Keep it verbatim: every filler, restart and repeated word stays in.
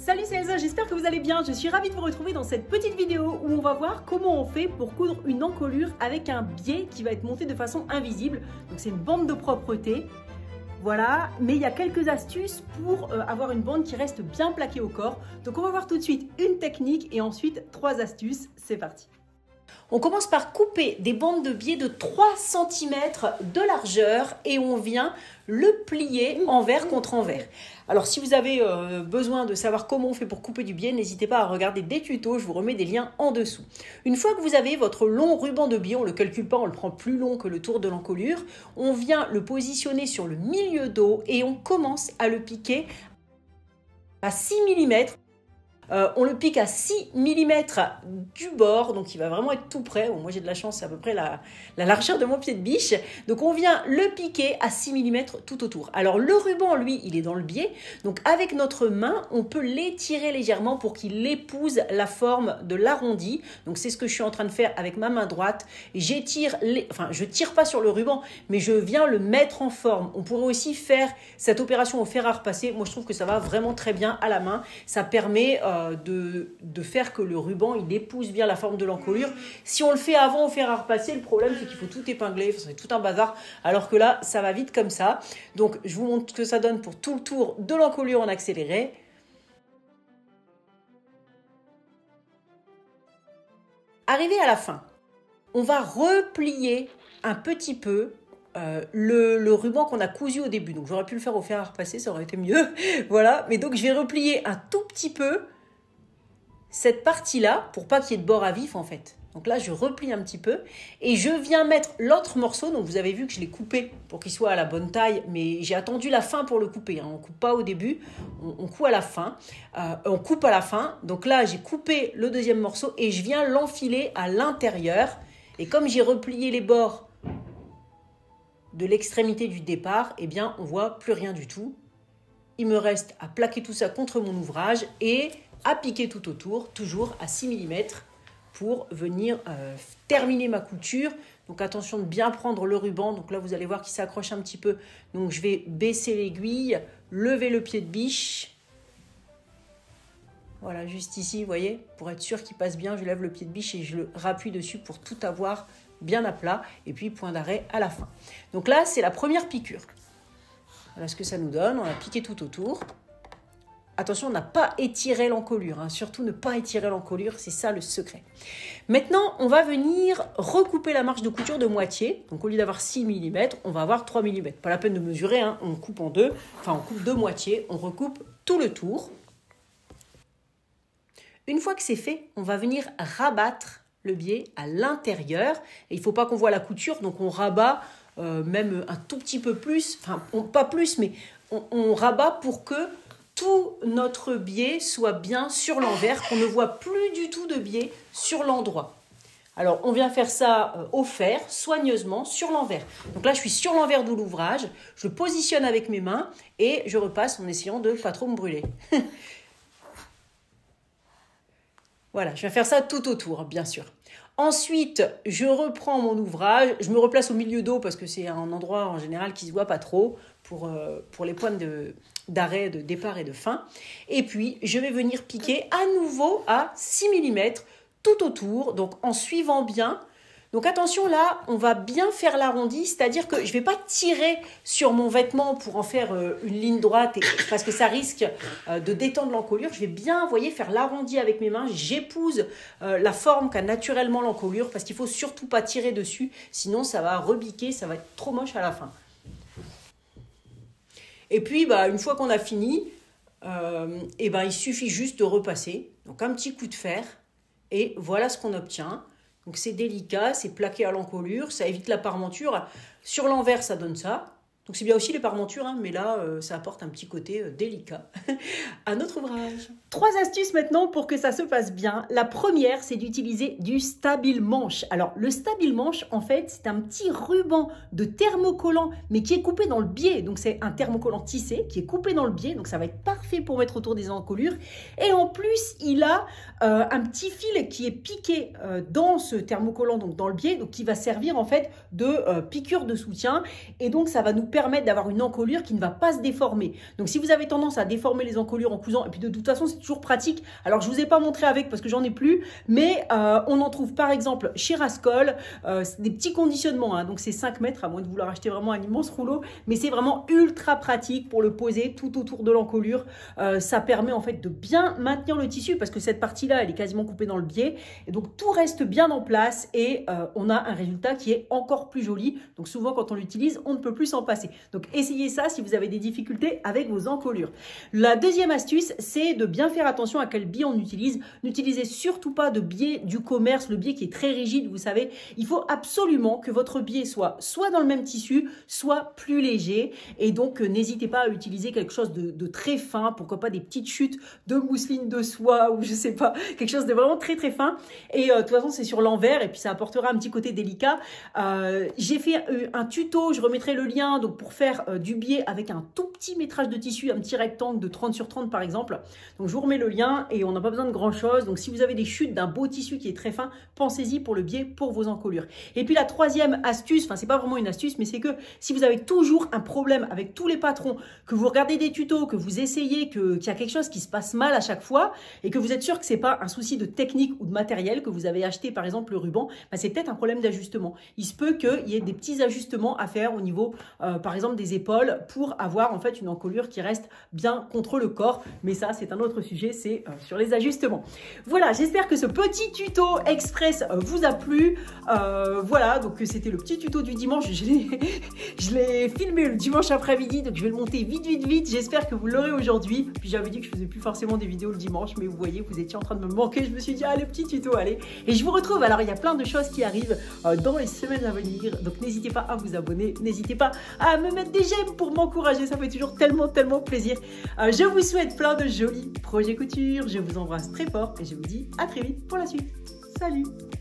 Salut, c'est Elsa, j'espère que vous allez bien. Je suis ravie de vous retrouver dans cette petite vidéo où on va voir comment on fait pour coudre une encolure avec un biais qui va être monté de façon invisible. Donc c'est une bande de propreté. Voilà, mais il y a quelques astuces pour euh, avoir une bande qui reste bien plaquée au corps. Donc on va voir tout de suite une technique et ensuite trois astuces. C'est parti. On commence par couper des bandes de biais de trois centimètres de largeur et on vient le plier envers contre envers. Alors si vous avez euh, besoin de savoir comment on fait pour couper du biais, n'hésitez pas à regarder des tutos, je vous remets des liens en dessous. Une fois que vous avez votre long ruban de biais, on ne le calcule pas, on le prend plus long que le tour de l'encolure, on vient le positionner sur le milieu dos et on commence à le piquer à six millimètres. Euh, on le pique à six millimètres du bord, donc il va vraiment être tout près. Bon, moi j'ai de la chance, c'est à peu près la, la largeur de mon pied de biche. Donc on vient le piquer à six millimètres tout autour. Alors le ruban, lui, il est dans le biais. Donc avec notre main, on peut l'étirer légèrement pour qu'il épouse la forme de l'arrondi. Donc c'est ce que je suis en train de faire avec ma main droite. J'étire, les... enfin je tire pas sur le ruban, mais je viens le mettre en forme. On pourrait aussi faire cette opération au fer à repasser. Moi je trouve que ça va vraiment très bien à la main. Ça permet... Euh, De, de faire que le ruban il épouse bien la forme de l'encolure. Si on le fait avant au fer à repasser, le problème c'est qu'il faut tout épingler, c'est tout un bazar, alors que là ça va vite comme ça. Donc je vous montre ce que ça donne pour tout le tour de l'encolure en accéléré. Arrivé à la fin, on va replier un petit peu Euh, le, le ruban qu'on a cousu au début. Donc j'aurais pu le faire au fer à repasser, ça aurait été mieux. Voilà, mais donc je vais replier un tout petit peu cette partie-là pour pas qu'il y ait de bord à vif en fait. Donc là, je replie un petit peu et je viens mettre l'autre morceau. Donc vous avez vu que je l'ai coupé pour qu'il soit à la bonne taille, mais j'ai attendu la fin pour le couper. Hein. On coupe pas au début, on, on coupe à la fin. Euh, on coupe à la fin. Donc là, j'ai coupé le deuxième morceau et je viens l'enfiler à l'intérieur. Et comme j'ai replié les bords de l'extrémité du départ, eh bien, on voit plus rien du tout. Il me reste à plaquer tout ça contre mon ouvrage et à piquer tout autour, toujours à six millimètres pour venir euh, terminer ma couture. Donc attention de bien prendre le ruban. Donc là, vous allez voir qu'il s'accroche un petit peu. Donc je vais baisser l'aiguille, lever le pied de biche. Voilà, juste ici, vous voyez, pour être sûr qu'il passe bien, je lève le pied de biche et je le rappuie dessus pour tout avoir bien à plat, et puis point d'arrêt à la fin. Donc là, c'est la première piqûre. Voilà ce que ça nous donne. On a piqué tout autour. Attention, on n'a pas étiré l'encolure. Hein. Surtout ne pas étirer l'encolure, c'est ça le secret. Maintenant, on va venir recouper la marge de couture de moitié. Donc au lieu d'avoir six millimètres, on va avoir trois millimètres. Pas la peine de mesurer, hein. On coupe en deux. Enfin, on coupe de moitié. On recoupe tout le tour. Une fois que c'est fait, on va venir rabattre le biais à l'intérieur. Et il ne faut pas qu'on voit la couture, donc on rabat euh, même un tout petit peu plus, enfin on, pas plus, mais on, on rabat pour que tout notre biais soit bien sur l'envers, qu'on ne voit plus du tout de biais sur l'endroit. Alors on vient faire ça euh, au fer, soigneusement, sur l'envers. Donc là je suis sur l'envers de l'ouvrage, je le positionne avec mes mains et je repasse en essayant de ne pas trop me brûler. Voilà, je vais faire ça tout autour, bien sûr. Ensuite, je reprends mon ouvrage. Je me replace au milieu dos parce que c'est un endroit en général qui ne se voit pas trop pour, euh, pour les points de, d'arrêt, de départ et de fin. Et puis, je vais venir piquer à nouveau à six millimètres tout autour, donc en suivant bien. Donc attention là, on va bien faire l'arrondi, c'est-à-dire que je ne vais pas tirer sur mon vêtement pour en faire euh, une ligne droite et, parce que ça risque euh, de détendre l'encolure. Je vais bien, vous voyez, faire l'arrondi avec mes mains. J'épouse euh, la forme qu'a naturellement l'encolure parce qu'il ne faut surtout pas tirer dessus, sinon ça va rebiquer, ça va être trop moche à la fin. Et puis, bah, une fois qu'on a fini, euh, et ben, il suffit juste de repasser. Donc un petit coup de fer et voilà ce qu'on obtient. Donc c'est délicat, c'est plaqué à l'encolure, ça évite la parmenture. Sur l'envers, ça donne ça. Donc c'est bien aussi les parmentures, hein, mais là, euh, ça apporte un petit côté euh, délicat à notre ouvrage. Trois astuces maintenant pour que ça se passe bien. La première, c'est d'utiliser du stabile manche. Alors le stabile manche, en fait, c'est un petit ruban de thermocollant, mais qui est coupé dans le biais. Donc c'est un thermocollant tissé qui est coupé dans le biais, donc ça va être parfait pour mettre autour des encolures. Et en plus, il a euh, un petit fil qui est piqué euh, dans ce thermocollant, donc dans le biais, donc qui va servir en fait de euh, piqûre de soutien. Et donc ça va nous permettre d'avoir une encolure qui ne va pas se déformer. Donc si vous avez tendance à déformer les encolures en cousant, et puis de toute façon c'est toujours pratique, alors je ne vous ai pas montré avec parce que j'en ai plus, mais euh, on en trouve par exemple chez Rascol, euh, des petits conditionnements, hein, donc c'est cinq mètres, à moins de vouloir acheter vraiment un immense rouleau, mais c'est vraiment ultra pratique pour le poser tout autour de l'encolure. Euh, ça permet en fait de bien maintenir le tissu parce que cette partie-là, elle est quasiment coupée dans le biais, et donc tout reste bien en place et euh, on a un résultat qui est encore plus joli. Donc souvent quand on l'utilise, on ne peut plus s'en passer. Donc essayez ça si vous avez des difficultés avec vos encolures. La deuxième astuce, c'est de bien faire attention à quel biais on utilise. N'utilisez surtout pas de biais du commerce, le biais qui est très rigide, vous savez. Il faut absolument que votre biais soit soit dans le même tissu, soit plus léger. Et donc euh, n'hésitez pas à utiliser quelque chose de, de très fin, pourquoi pas des petites chutes de mousseline de soie ou je sais pas, quelque chose de vraiment très très fin. Et euh, de toute façon c'est sur l'envers et puis ça apportera un petit côté délicat. Euh, J'ai fait euh, un tuto, je remettrai le lien donc pour faire euh, du biais avec un tout petit métrage de tissu, un petit rectangle de trente sur trente par exemple. Donc je vous remets le lien et on n'a pas besoin de grand chose. Donc si vous avez des chutes d'un beau tissu qui est très fin, pensez-y pour le biais pour vos encolures. Et puis la troisième astuce, enfin c'est pas vraiment une astuce, mais c'est que si vous avez toujours un problème avec tous les patrons, que vous regardez des tutos, que vous essayez, que, qu'il y a quelque chose qui se passe mal à chaque fois et que vous êtes sûr que c'est pas un souci de technique ou de matériel, que vous avez acheté par exemple le ruban, ben c'est peut-être un problème d'ajustement. Il se peut qu'il y ait des petits ajustements à faire au niveau euh, par exemple des épaules pour avoir en fait une encolure qui reste bien contre le corps, mais ça c'est un autre sujet, c'est euh, sur les ajustements. Voilà, j'espère que ce petit tuto express euh, vous a plu. Euh, voilà, donc c'était le petit tuto du dimanche, je l'ai filmé le dimanche après-midi, donc je vais le monter vite vite vite, j'espère que vous l'aurez aujourd'hui. Puis j'avais dit que je faisais plus forcément des vidéos le dimanche, mais vous voyez, vous étiez en train de me manquer, je me suis dit ah le petit tuto, allez. Et je vous retrouve, alors il y a plein de choses qui arrivent euh, dans les semaines à venir, donc n'hésitez pas à vous abonner, n'hésitez pas à me mettre des j'aime pour m'encourager, ça fait toujours tellement tellement plaisir. Euh, je vous souhaite plein de jolis projets couture, je vous embrasse très fort et je vous dis à très vite pour la suite. Salut!